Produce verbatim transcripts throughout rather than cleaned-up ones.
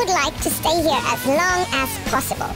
would like to stay here as long as possible.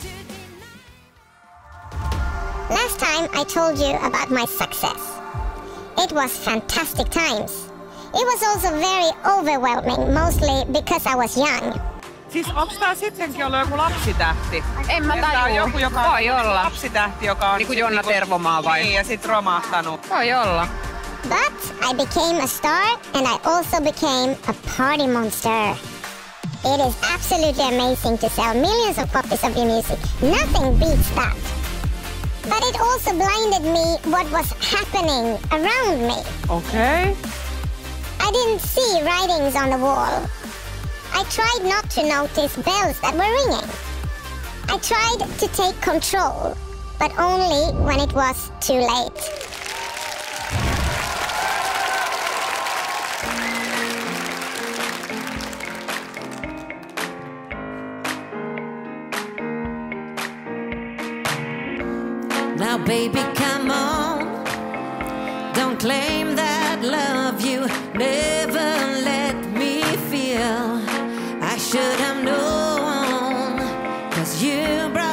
Last time I told you about my success. It was fantastic times. It was also very overwhelming, mostly because I was young. Siis onks tää sittenkin ollut joku lapsitähti? En mä tajua. Tää on joku, joka on Voi olla. lapsitähti, joka on... Niinku Jonna Tervomaa vai? Niin, ja sit romahtanut. Voi olla. But I became a star and I also became a party monster. It is absolutely amazing to sell millions of copies of your music. Nothing beats that. But it also blinded me what was happening around me. Okei. Okay. I didn't see writings on the wall. I tried not to notice bells that were ringing. I tried to take control, but only when it was too late. Now baby, come on. Don't claim that love you never let me feel. I should have known, 'cause you brought